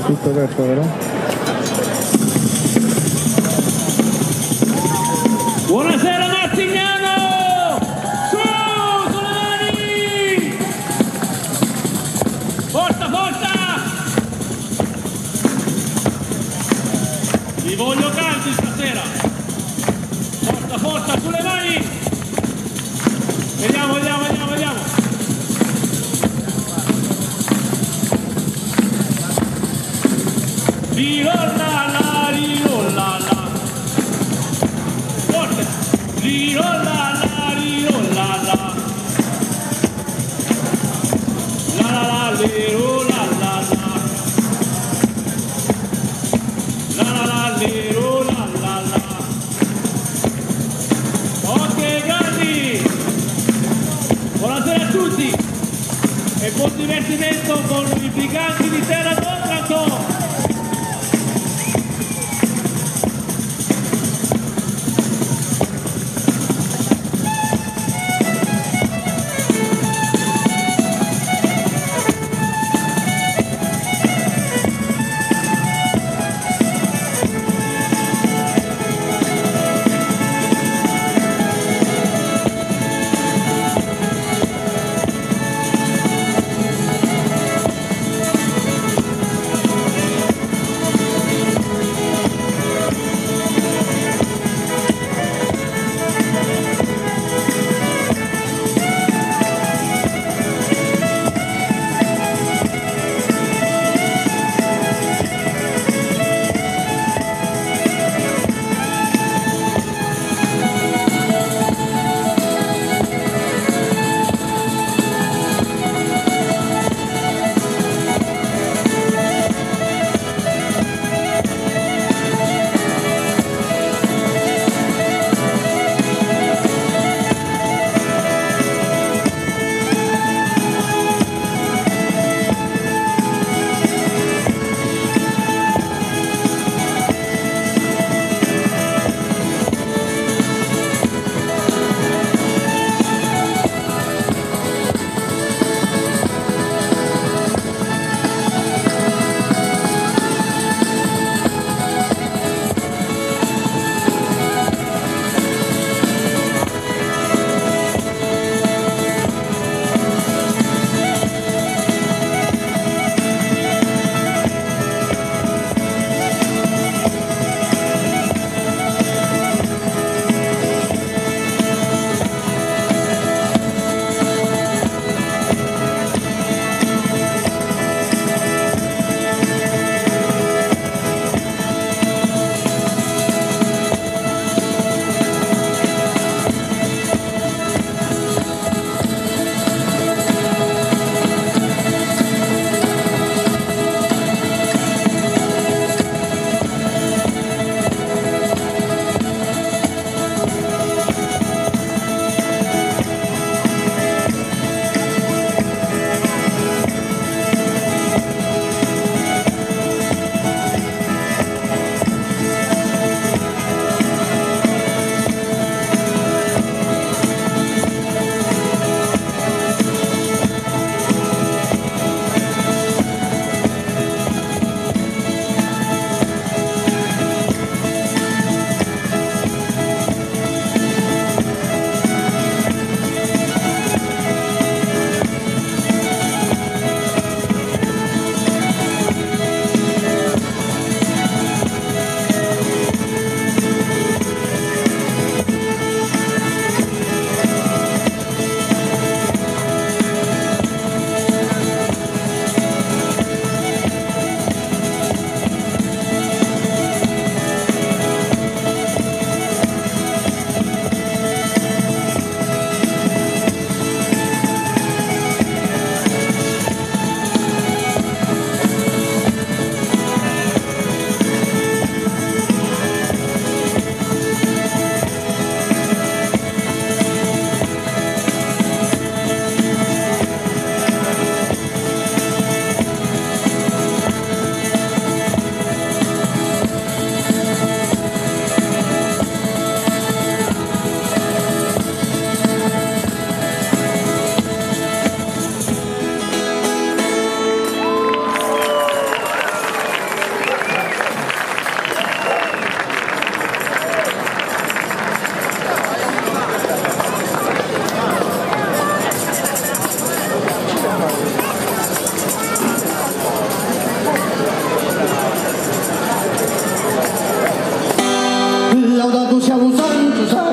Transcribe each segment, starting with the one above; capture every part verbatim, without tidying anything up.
Tutto aperto, vero? Buonasera Martignano! Su, sulle mani! Forza, forza! Vi voglio canti stasera! Forza, forza, sulle mani! Vediamo, vediamo, vediamo, vediamo! Rirollala, rirollala! Forte! Rirollala, rirollala! La la la, rirollala! La la la, rirollala! Ok, grandi! Buonasera a tutti! E buon divertimento con i briganti di Terra d'Otranto!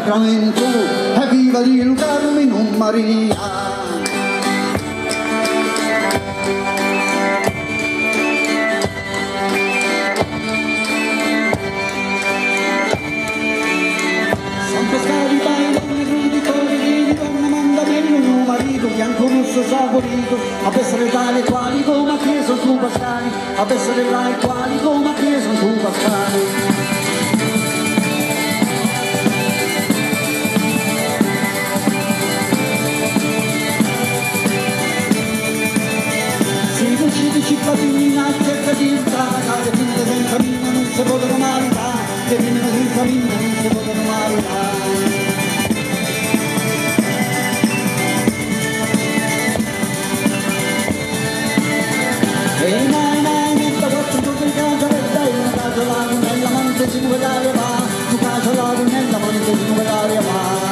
Sacramento, e viva di Carmine Maria. Bianco rosso saporito, a essere tale quali come a chiesa su Pascali, a essere tale quali come a chiesa su Pascali. Si uccide cittadini in cerca di entrare, le finte senza minna non si possono maritare, le finte senza minna non si possono maritare. E mai mai metta quattro giorni in casa per dare una casa là nella monte si muove l'aria va, una casa là nella monte si muove l'aria va.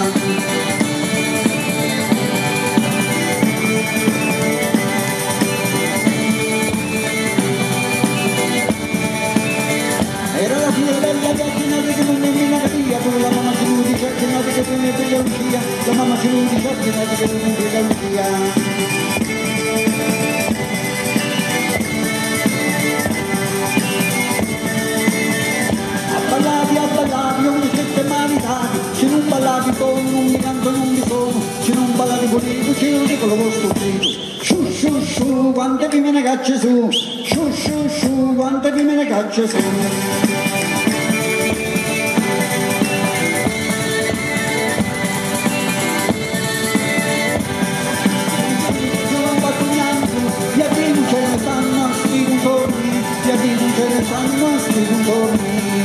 Era la fine bella giardinata che non è negativa, con la mamma si nude giardinata che non è bella Lucia, la mamma si nude giardinata che non è bella Lucia. Ballati a ballati, io mi sette maritati, se non ballati con non mi canto non mi sono, se non ballati con il cielo dico lo vostro grido. Sciù sciù sciù, quante vi me ne caccia su, sciù sciù sciù, quante vi me ne caccia su. Via di non ce ne stanno a sti contorni, via di non ce ne stanno a sti contorni.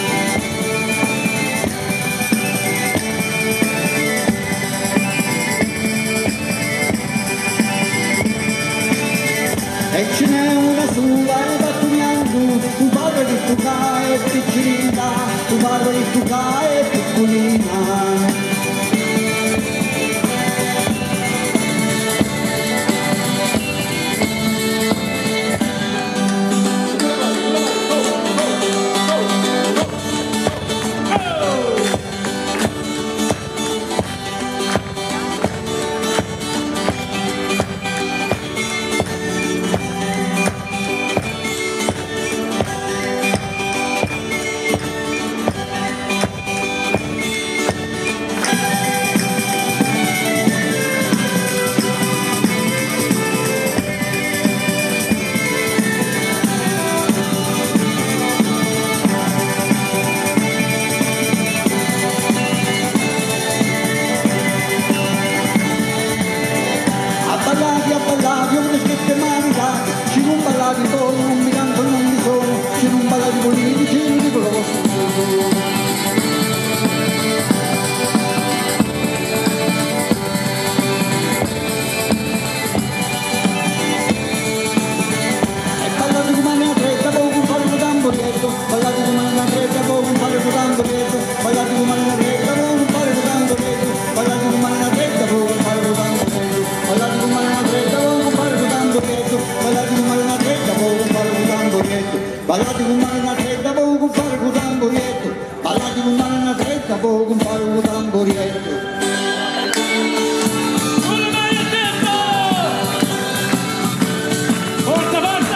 E ce n'è una sola e da tu bianco, tu parli di tu è piccolina, tu parli di tu è piccolina. Ballati con mano una tretta, poi con fare con tamburietto. Ballati con mano una tretta, poi con fare con tamburietto. Una mano a tempo! Forza, forza!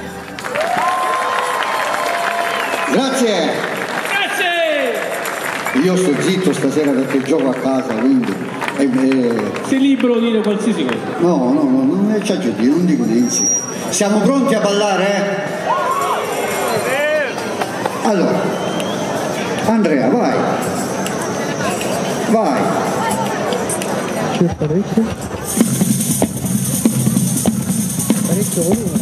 Grazie. Grazie. Io sto zitto stasera perché gioco a casa, quindi... Eh, eh... Sei libero di dire qualsiasi cosa. No, no, no, non c'è già dire, non dico niente. Siamo pronti a ballare, eh? Allora, Andrea, vai. Vai. C'è parecchio. Parecchio volume.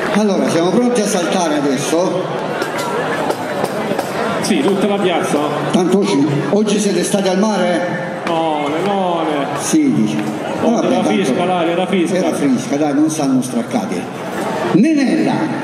Allora, siamo pronti a saltare adesso? Sì, tutta la piazza. Tanto oggi, oggi siete stati al mare? None, none. Sì, dice. Oh, Vabbè, era tanto- fresca l'aria, era fresca. Era fresca, dai, non stanno straccati. Nenella!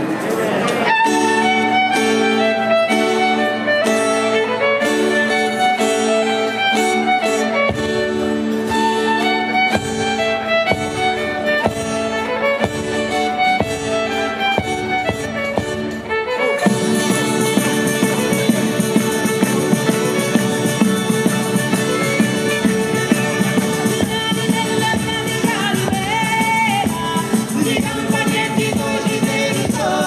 Di campagnetti così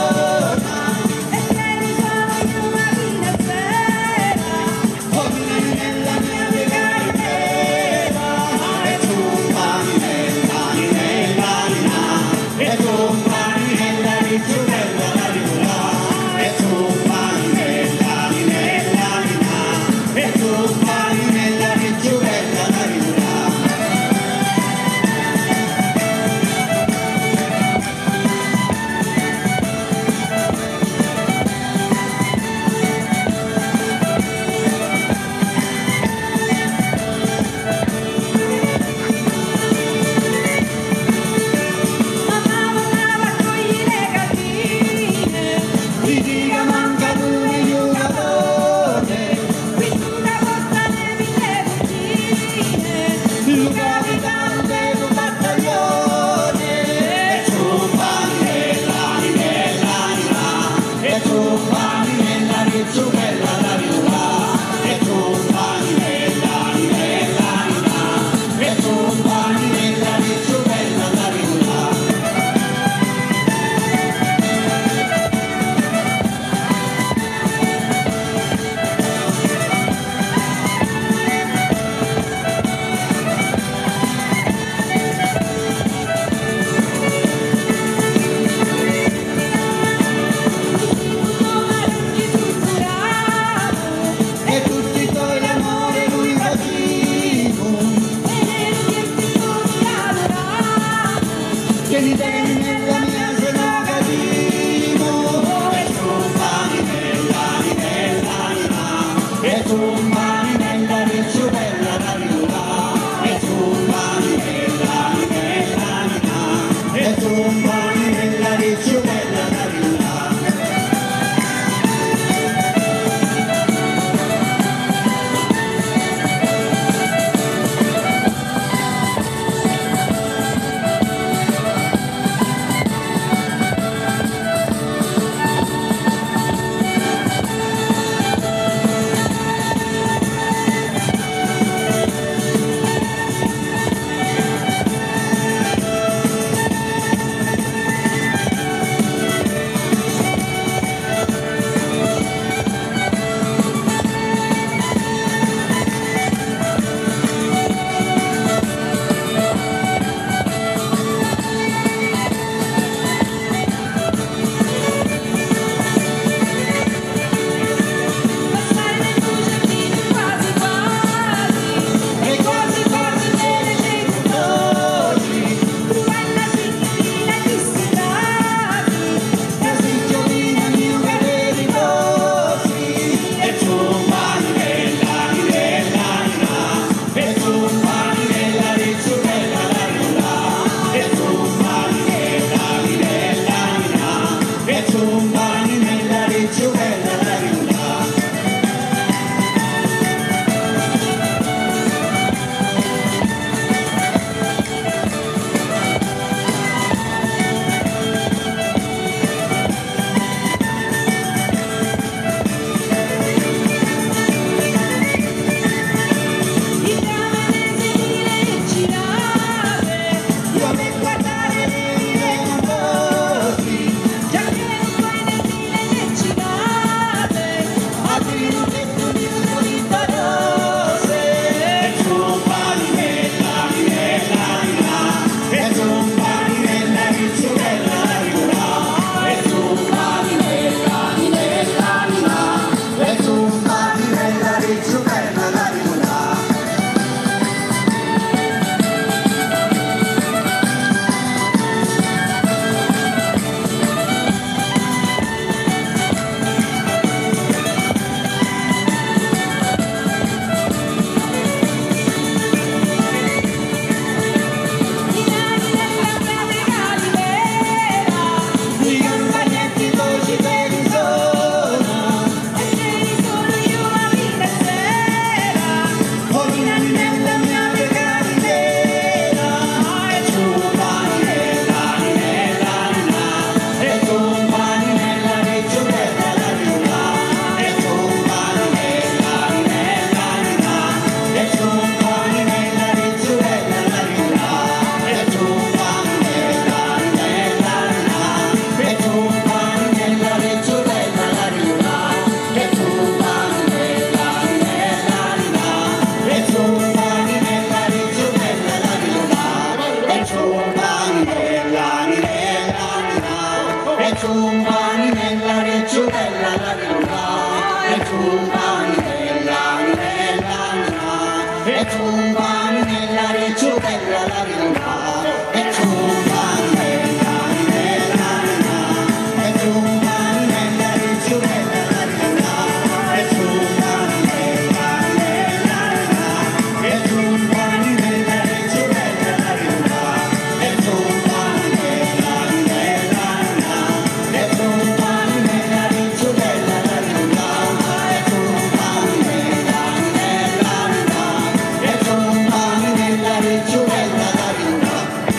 ciumpani nella ricciolella la rinuna, e ciumpani nella rinella rinuna, e ciumpani nella ricciolella la rinuna, e ciumpani nella rinella rinuna, e ciumpani nella ricciolella la rinuna, e ciumpani nella rinella rinuna, e ciumpani nella ricciolella la rinuna, e ciumpani nella rinella rinuna, e ciumpani nella ricciolella la rinuna, e ciumpani nella rinella rinuna, e ciumpani nella ricciolella la rinuna.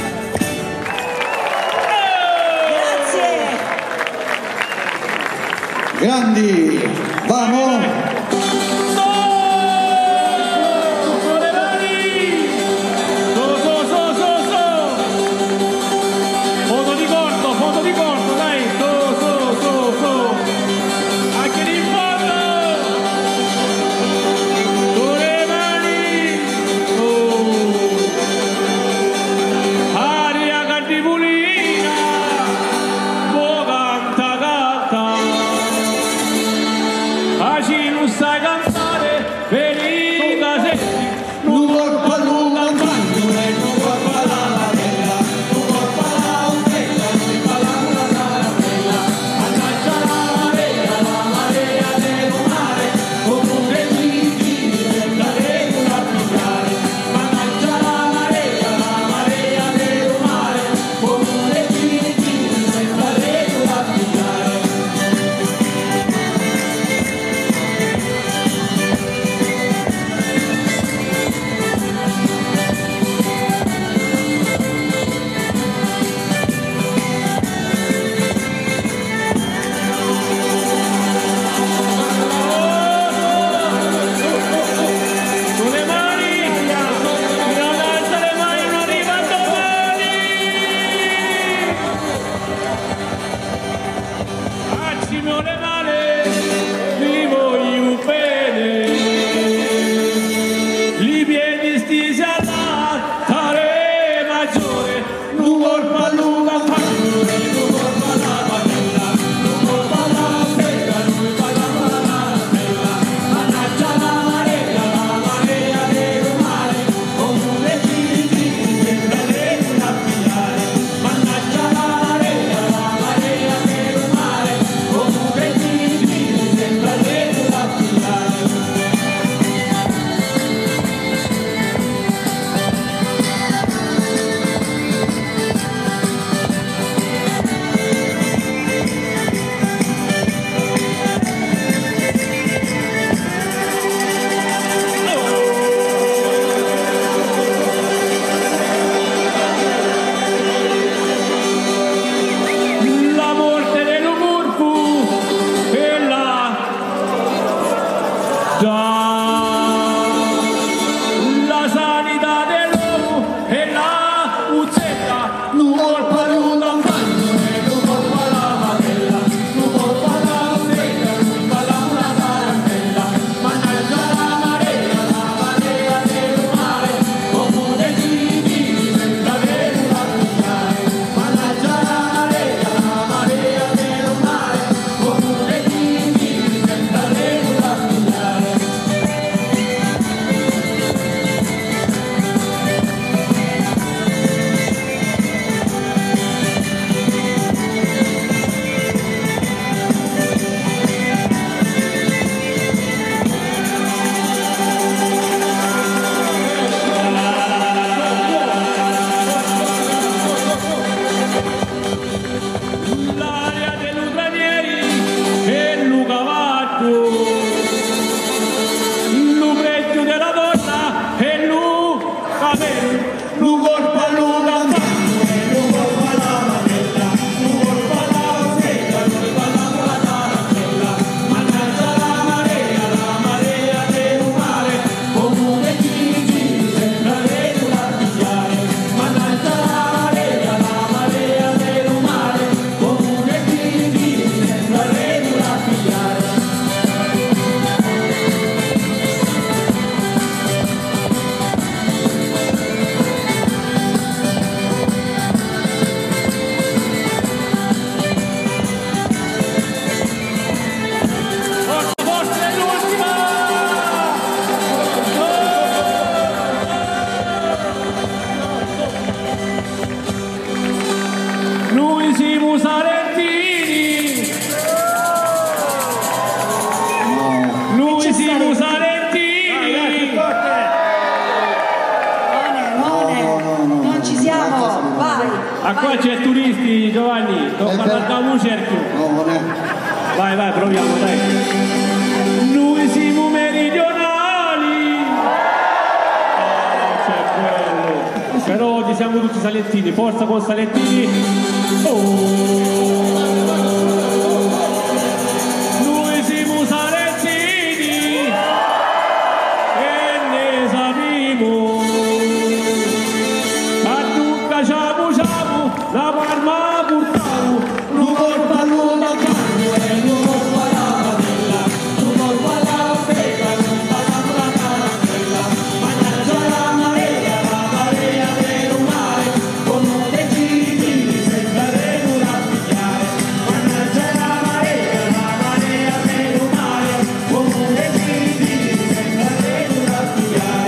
Grandi, vamos! Con le mani! So, so, so, so, so! Foto di corto, foto di corto, dai! So, so, so, so! Anche lì in fondo! Con le mani! Oh! Aria cantipulina! Bo canta, canta! Aci non sai cantare, vedi i casetti, Non corpa lunga un bagno e non corpa la latella, non corpa la ontella, non fa la caramella, mannaggia la marea, la marea del mare, oppure giri giri sembra regula a pigliare, mannaggia la marea, la marea del mare, oppure giri giri sembra regula a pigliare. con le mani, chi non alza le mani non arriva a domani. Facciamo le mani, vi voglio bene, li piedi stisi all'altare maggiore, non corpa lunga un bagno, non corpa la padella, non corpa la stella, non fa la caramella, mannaggia la marea, la marea del mare, oppure giri giri sembra regula a pigliare, mannaggia la marea, la marea del mare, oppure giri Vai, vai, proviamo, dai. Noi siamo meridionali. Oh, c'è bello. Però oggi siamo tutti salentini, forza con salentini. Oh. Noi siamo salentini e ne sappiamo. A tutta ciamo ciamo, la palma portavo, non porta l'uomo a cambio e non porta la padella, non porta la fetta, non porta la carabella, mannaggia la marea, la marea del mare, con un decidi senza regola pigliare, mannaggia la marea, la marea del mare, con un decidi senza regola pigliare.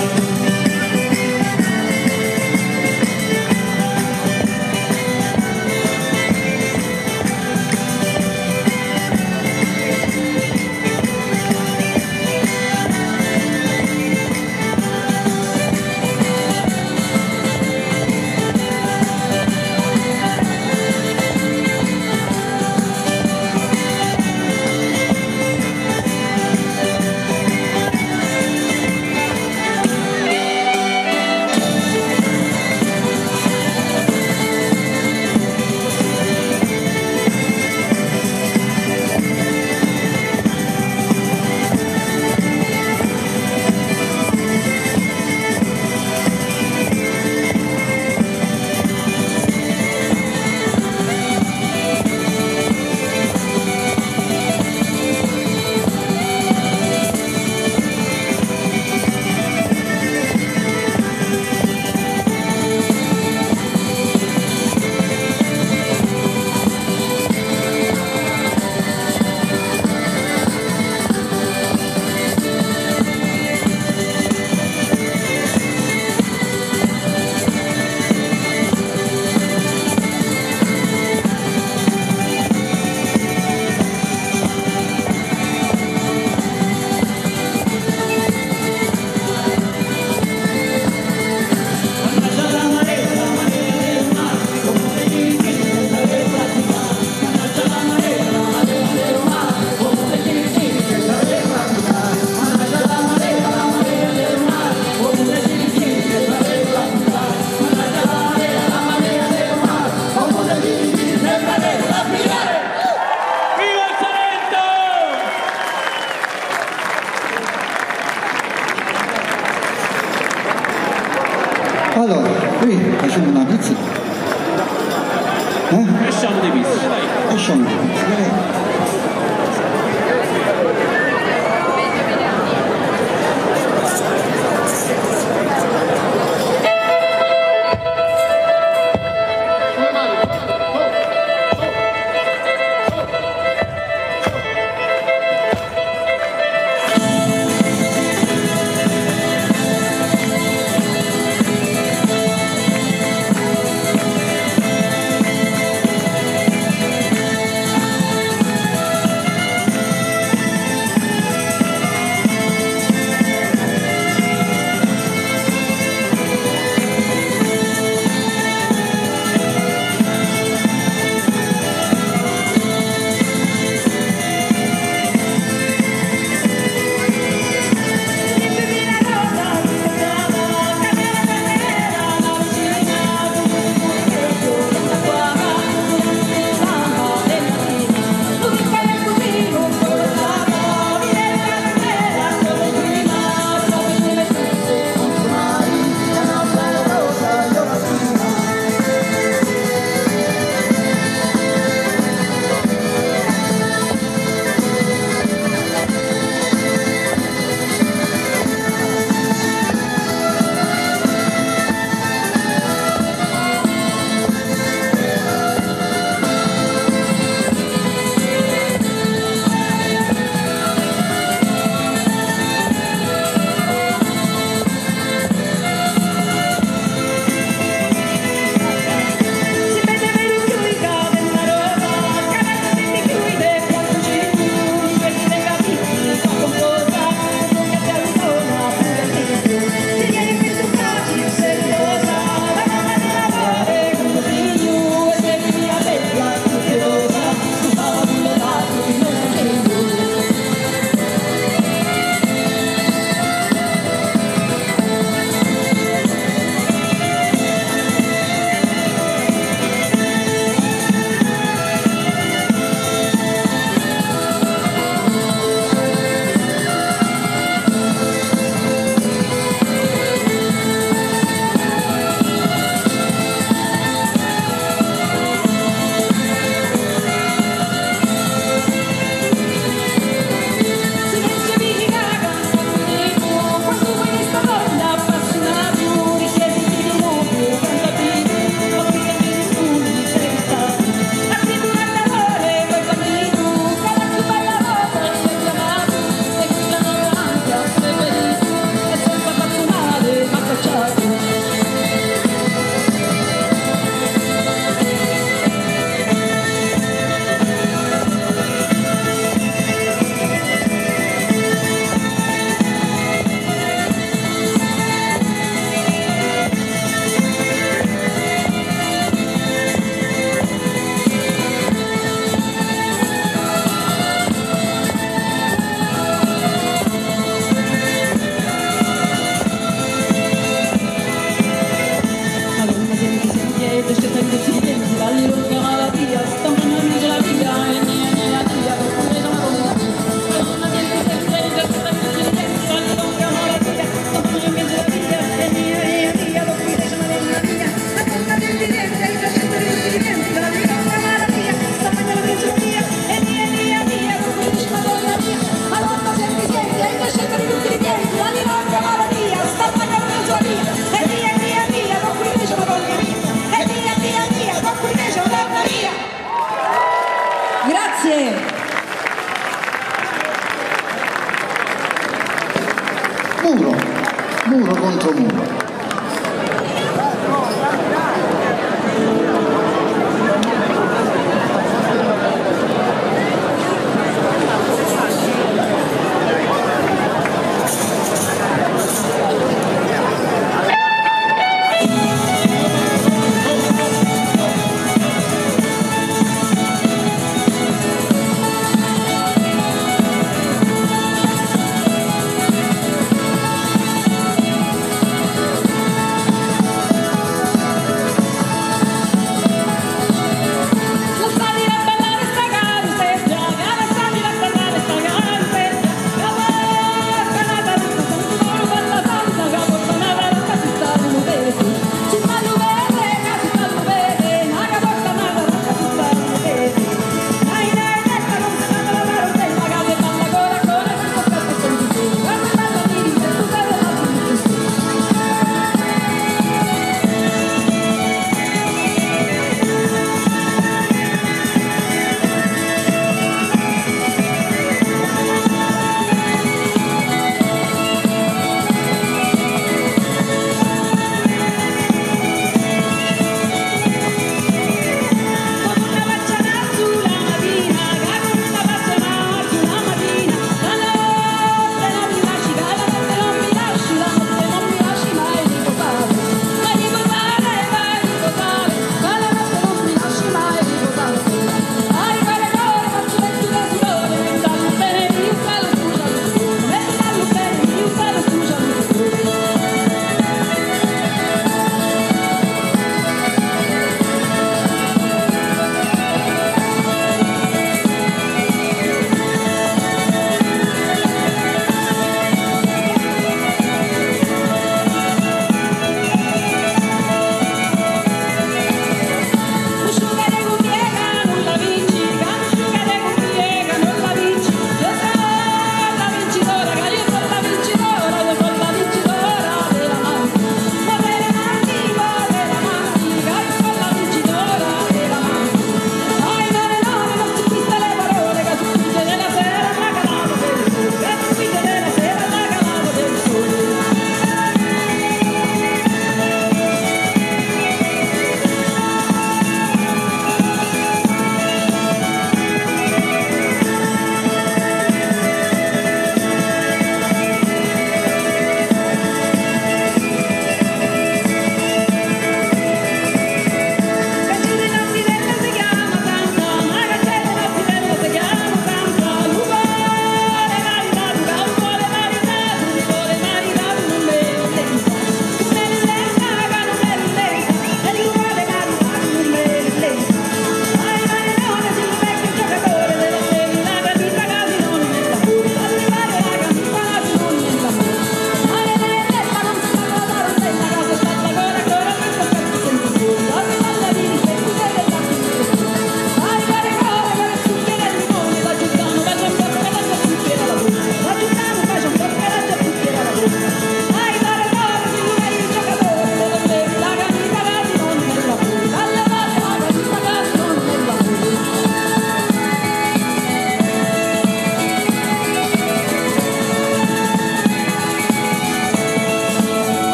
Allora, qui facciamo una pizza. Eh? Lasciamo dei pizzi, dai. Facciamo una pizza, dai. contro muro.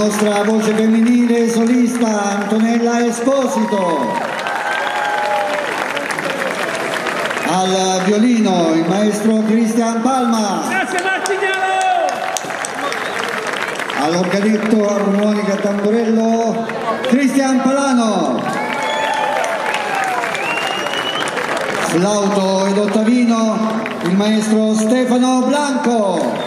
nostra voce femminile solista Antonella Esposito, al violino il maestro Cristian Palma, Grazie Martignano! all'organetto, armonica, tamburello Cristian Palano, flauto ed ottavino il maestro Stefano Blanco,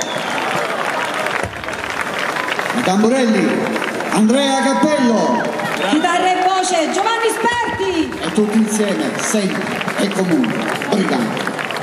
tamburelli Andrea Cappello, chitarra e voce Giovanni Sperti, e tutti insieme, sempre e comunque, Briganti.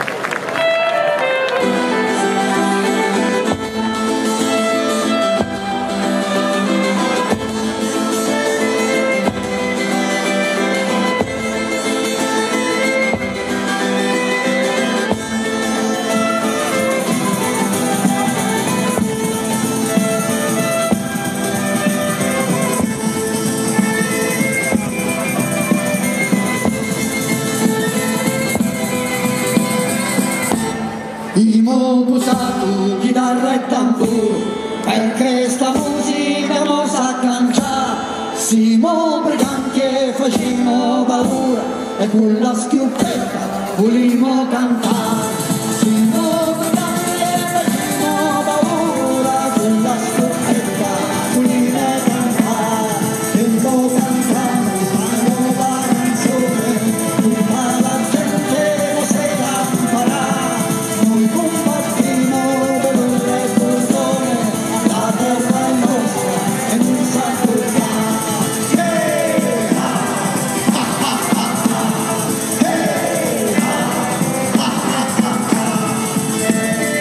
Imo usato chitarra e tamburo, perché sta musica non sa cangiare. Siamo briganti e facciamo paura, e con la schiuppetta volimo cantare. Siamo briganti e facciamo paura, con la schiuppetta volimo cantare. E lo cantiamo, fanno la canzone, tutta la gente lo sa imparare. Noi combattiamo per un recordone, la terra è nostra e non sa toccare. Hey, ha, ha, ha, ha, ha. Hey, ha, ha, ha, ha, ha.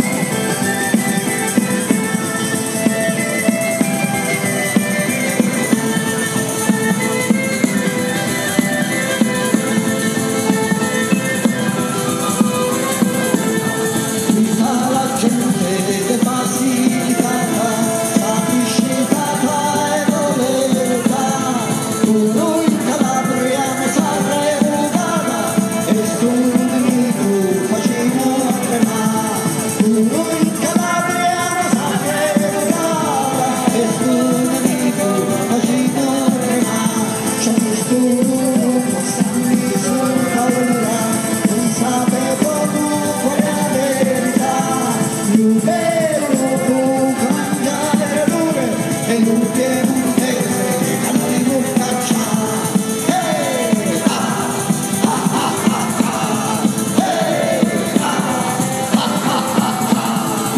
Tutta la gente che Basilicata capisce tata e volerà. Uno in Calabria ne sarebbe votata e sto nemico facciamo tremare. Uno in Calabria ne sarebbe votata e sto nemico facciamo tremare. C'è questo uomo stanno sul paura, non sapevo qual è la verità. Più vero può cambiare l'ore e l'ultimo piemontese che noi non cacciamo. Hey, ah, ah, ah, ah, ah. Hey, ah, ah, ah, ah, ah.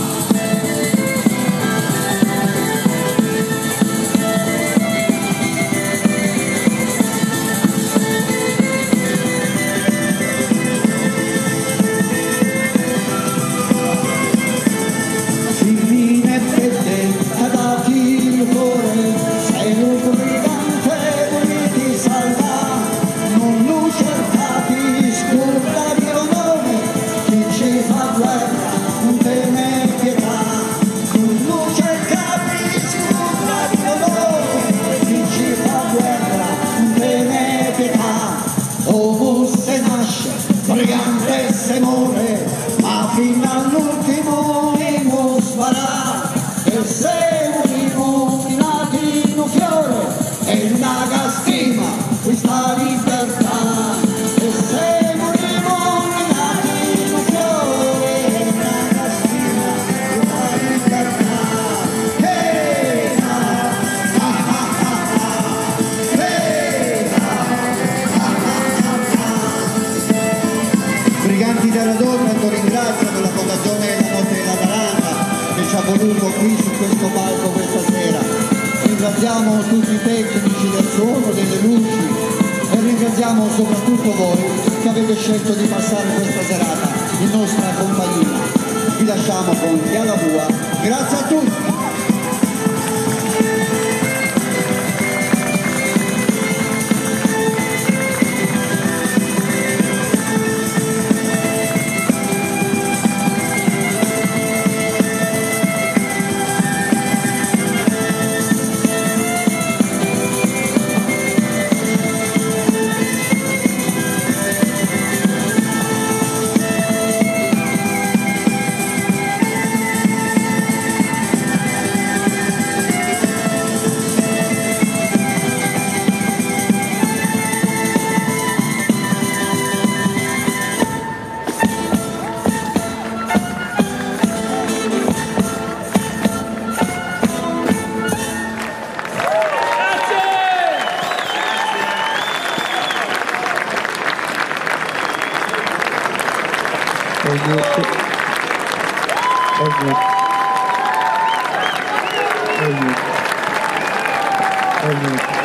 Femmine fredde, dati il cuore, sei un brigante, volete salvare, non lo cercate, scorda di onore, chi ci fa guerra non teme pietà. Non lo cercate, scorda di onore, chi ci fa guerra non teme pietà. Uomo se nasce, brigante se muore, ma fino all'ultimo imo spara. E se morimo minati in un fiore, è una gastima questa libertà. E se morimo minati in un fiore, è una gastima questa libertà. Hey, ah, ah, ah, ah, ah. Hey, ah, ah, ah, ah. Briganti della Donna ti ringrazio per la fondazione della Notte della Taranta che ci ha voluto qui su questo palco questa sera. Ringraziamo tutti i tecnici del suono, delle luci e ringraziamo soprattutto voi che avete scelto di passare questa serata in nostra compagnia. Vi lasciamo con Diala Bua. Grazie a tutti. Aiuto. Aiuto. Aiuto. Aiuto.